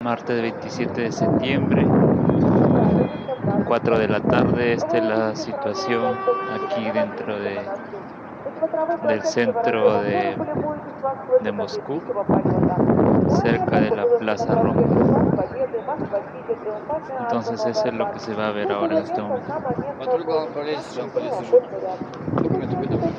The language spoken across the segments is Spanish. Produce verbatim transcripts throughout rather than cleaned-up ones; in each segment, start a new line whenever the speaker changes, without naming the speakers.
martes veintisiete de septiembre, cuatro de la tarde. Esta es la situación aquí dentro de, del centro de, de Moscú, cerca de la Plaza Roja. Entonces eso es lo que se va a ver ahora en este momento.
Патруль главного управления социальной полиции ЖУК. Документы выданы.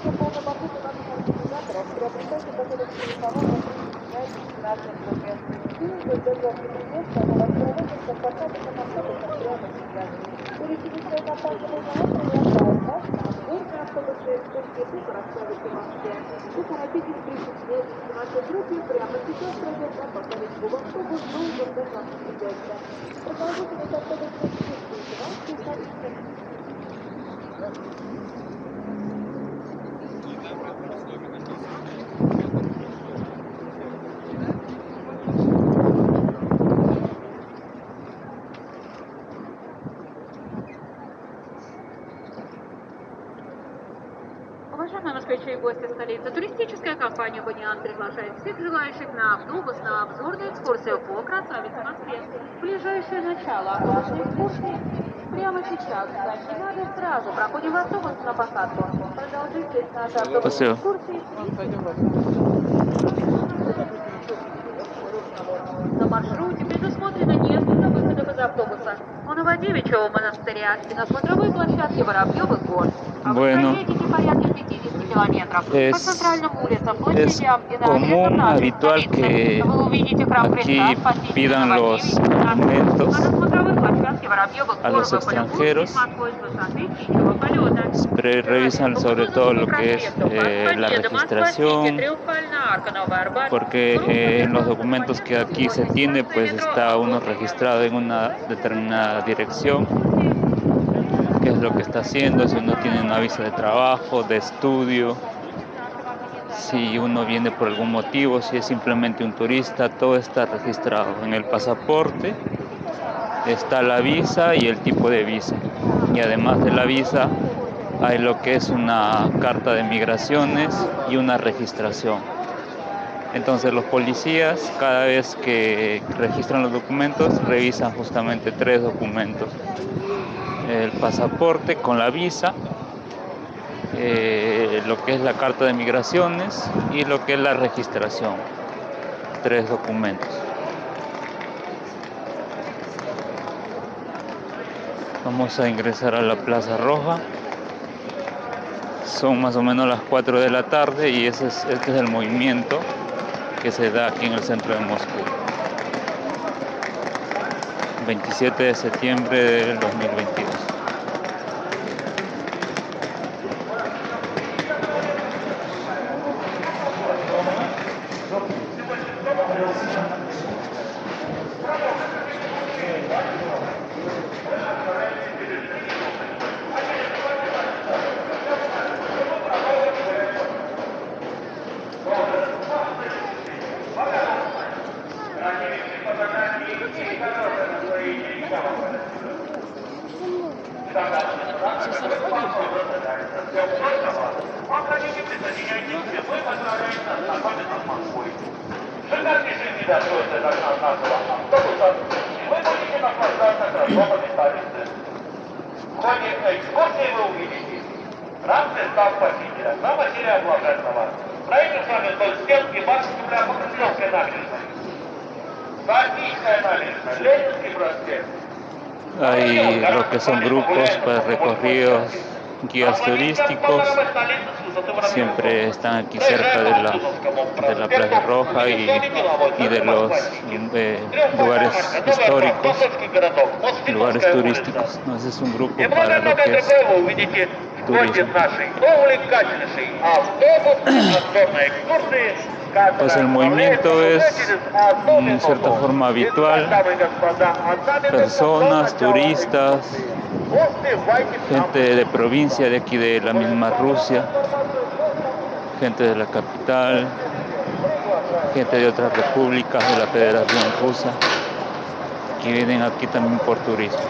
Уважаемые москвичи и гости столицы, туристическая компания «Баниан» приглашает всех желающих на автобус на обзорную экскурсию по красавице Москве. Ближайшее начало оплаты экскурсии прямо сейчас. Дальше надо сразу. Проходим в автобус на посадку. Продолжительность нашей автобусной экскурсии. На маршруте предусмотрено несколько выходов из автобуса. У Новодевичьего монастыря и на смотровой площадке Воробьевых гор. А
Bueno,
вы проедете порядка пятидесяти километров
es,
по центральным улицам,
es
площадям и на
común, habitual que
Вы увидите храм
aquí
Христа, Спасителя
pidan los
Новодевичьего. А
documentos
на смотровой площадке Воробьевых
a
гор
los
вы полюбуетесь
extranjeros.
Москвой с vысоты птичьего полета.
Pre- revisan sobre todo lo que es eh, la registración, porque eh, en los documentos que aquí se tiene pues está uno registrado en una determinada dirección, qué es lo que está haciendo, si uno tiene una visa de trabajo, de estudio, si uno viene por algún motivo, si es simplemente un turista, todo está registrado. En el pasaporte está la visa y el tipo de visa, y además de la visa hay lo que es una carta de migraciones y una registración. Entonces los policías, cada vez que registran los documentos, revisan justamente tres documentos: el pasaporte con la visa, eh, lo que es la carta de migraciones y lo que es la registración. Tres documentos. Vamos a ingresar a la Plaza Roja. Son más o menos las cuatro de la tarde y ese es, este es el movimiento que se da aquí en el centro de Moscú. veintisiete de septiembre del dos mil veintidós.
В ходе экскурсии вы увидите храм Христа Спасителя, храм Василия Блаженного. Проедем с вами вдоль стенки Маршевская Покрышевская набережная, Софийская набережная, Ленинский проспект.
Hay lo que son grupos para recorridos, guías turísticos, siempre están aquí cerca de la, de la Plaza Roja y, y de los eh, lugares históricos, lugares turísticos. No, ese es un grupo para lo que es turismo. Pues el movimiento es en cierta forma habitual, personas, turistas, gente de provincia de aquí de la misma Rusia, gente de la capital, gente de otras repúblicas de la Federación Rusa, que vienen aquí también por turismo.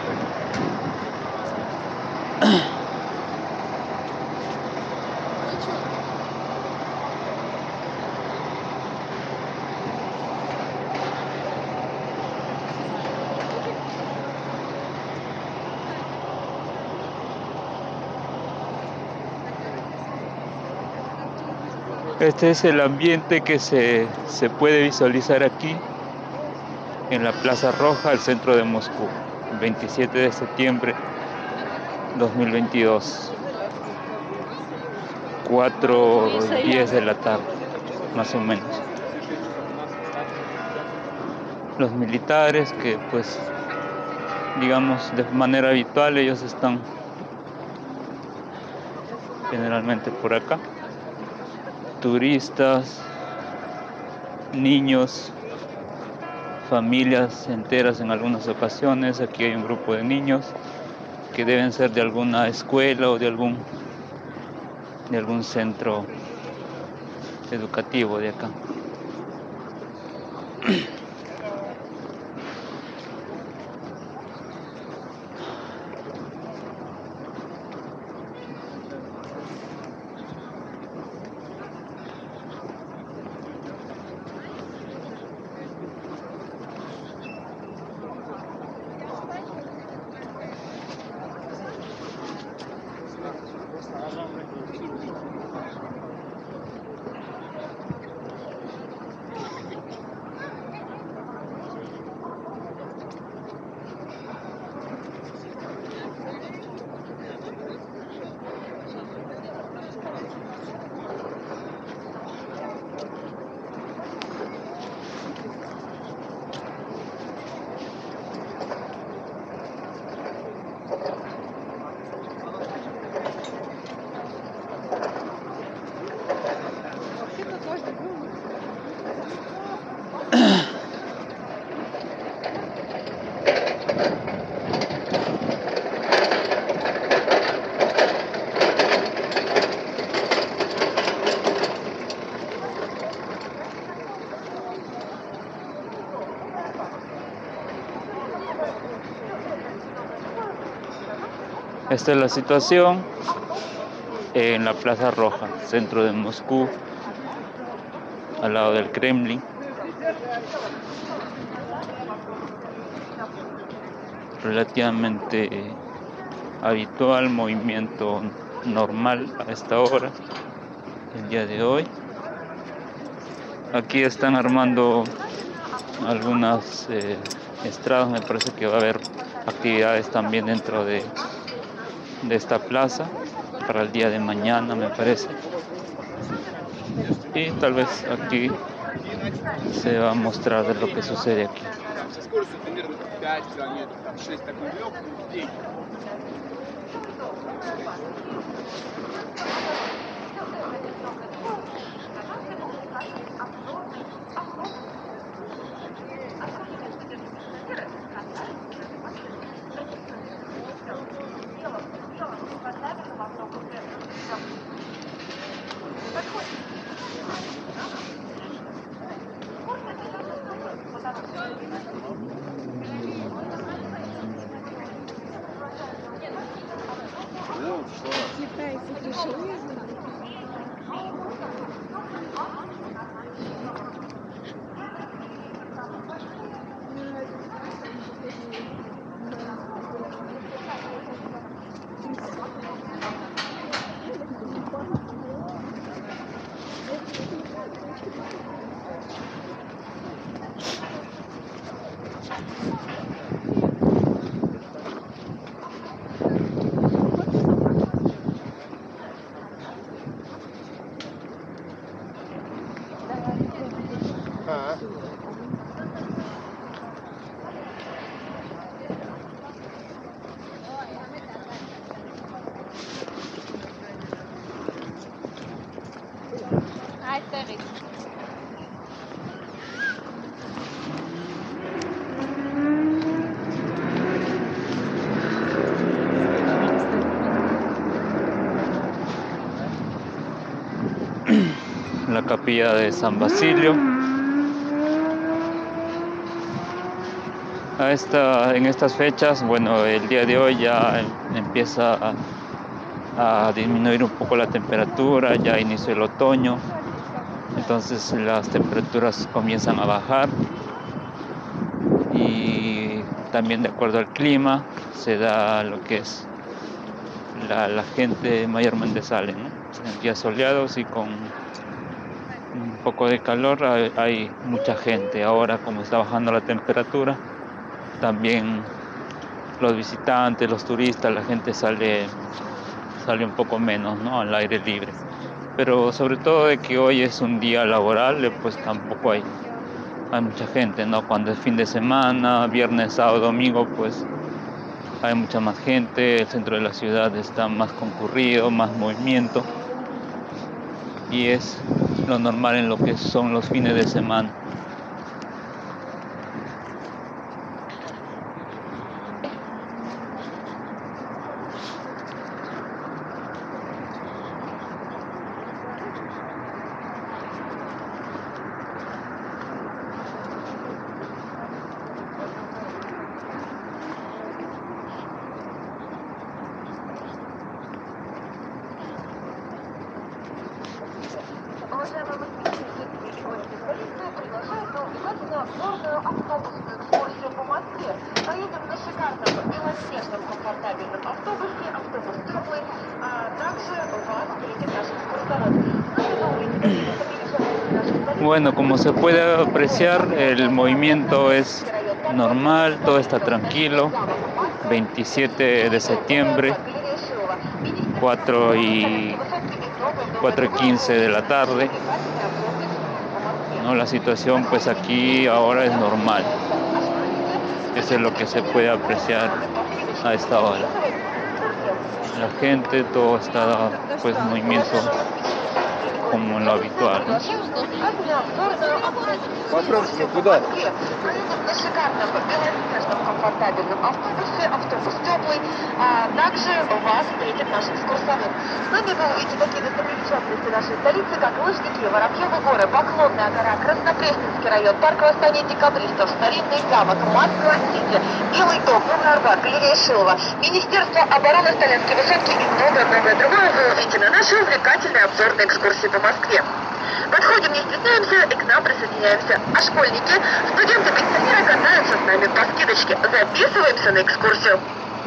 Este es el ambiente que se, se puede visualizar aquí en la Plaza Roja, el centro de Moscú, el veintisiete de septiembre dos mil veintidós, cuatro diez de la tarde, más o menos. Los militares que, pues, digamos, de manera habitual, ellos están generalmente por acá. Turistas, niños, familias enteras en algunas ocasiones. Aquí hay un grupo de niños que deben ser de alguna escuela o de algún, de algún centro educativo de acá. Esta es la situación en la Plaza Roja, centro de Moscú, al lado del Kremlin. Relativamente habitual, movimiento normal a esta hora, el día de hoy. Aquí están armando algunas eh, estradas, me parece que va a haber actividades también dentro de de esta plaza para el día de mañana, me parece, y tal vez aquí se va a mostrar de lo que sucede aquí. La capilla de San Basilio. A esta, en estas fechas, bueno, el día de hoy ya empieza a, a disminuir un poco la temperatura, ya inició el otoño, entonces las temperaturas comienzan a bajar y también de acuerdo al clima se da lo que es la, la gente mayormente sale, ¿no? En días soleados y con un poco de calor, hay, hay mucha gente. Ahora, como está bajando la temperatura, también los visitantes, los turistas, la gente sale, sale un poco menos, ¿no?, al aire libre. Pero sobre todo de que hoy es un día laboral, pues tampoco hay, hay mucha gente, ¿no? Cuando es fin de semana, viernes, sábado, domingo, pues hay mucha más gente, el centro de la ciudad está más concurrido, más movimiento, y es lo normal en lo que son los fines de semana. Bueno, como se puede apreciar, el movimiento es normal, todo está tranquilo. veintisiete de septiembre, cuatro y quince de la tarde, ¿no? La situación pues aquí ahora es normal. Eso es lo que se puede apreciar a esta hora. La gente, todo está pues en movimiento como en lo habitual, ¿no?
Попробуйте, куда?
На шикарном белоснежном комфортабельном автобусе, автобус теплый, а также вас встретит наш экскурсовод. С нами вы увидите такие достопримечательности нашей столицы, как Лыжники, Воробьевы горы, Поклонная гора, Краснопресненский район, парк восстания декабристов, Старинный замок, Москва-Сити, Белый дом, Новый Арбат, галерея Шилова, Министерство обороны, Сталинские высотки и многое-многое другое вы увидите на нашей увлекательной обзорной экскурсии по Москве. Подходим, не стесняемся и к нам присоединяемся. А школьники, студенты, пенсионеры катаются с нами по скидочке. Записываемся на экскурсию.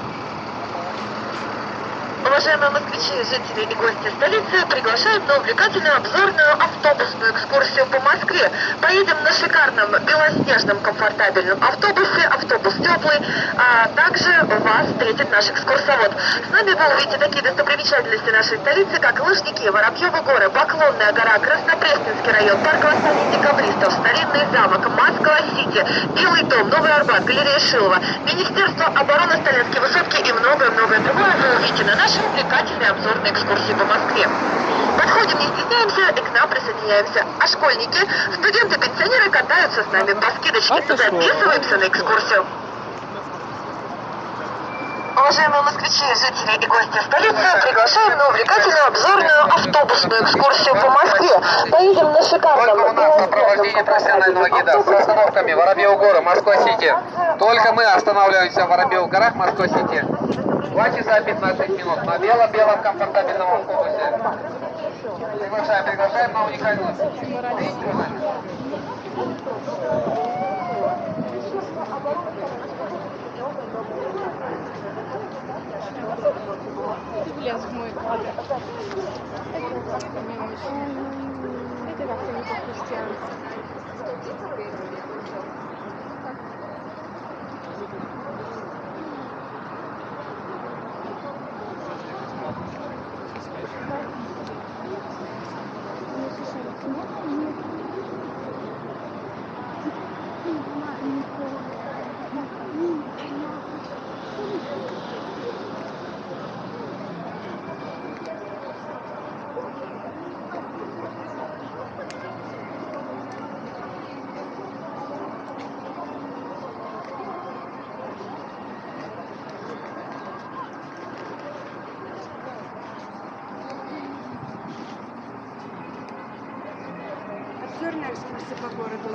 Уважаемые москвичи, жители и гости столицы приглашают на увлекательную обзорную автобусную экскурсию по Москве. Поедем на шикарном белоснежном комфортабельном автобусе, автобус теплый, а также вас встретит наш экскурсовод. С нами вы увидите такие достопримечательности нашей столицы, как Лыжники, Воробьевы горы, Поклонная гора, Краснопресненский район, парк восстания декабристов, Старинный замок, Москва-Сити, Белый дом, Новый Арбат, галерея Шилова, Министерство обороны, Сталинские высотки и многое-многое другое вы увидите на нашей увлекательной обзорной экскурсии по Москве. Подходим, не стесняемся и к нам присоединяемся. А школьники, студенты, пенсионеры катаются с нами по скидочке. Записываемся на экскурсию. Уважаемые москвичи, жители и гости столицы, приглашаем на увлекательную обзорную автобусную экскурсию по Москве. Поедем на шикарном...
Только у нас сопровождение профессионального гида с остановками Воробьевы горы, Москва-Сити. Только мы останавливаемся в Воробьевых горах, Москва-Сити. два часа пятнадцать минут на бело-белом комфортабельном автобусе. Приглашаем, приглашаем на уникальную.
Влез в мой кадр. Это как-то не очень. Это как-то не по-христиански. Обзорная экскурсия по городу.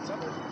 Alcanzamos.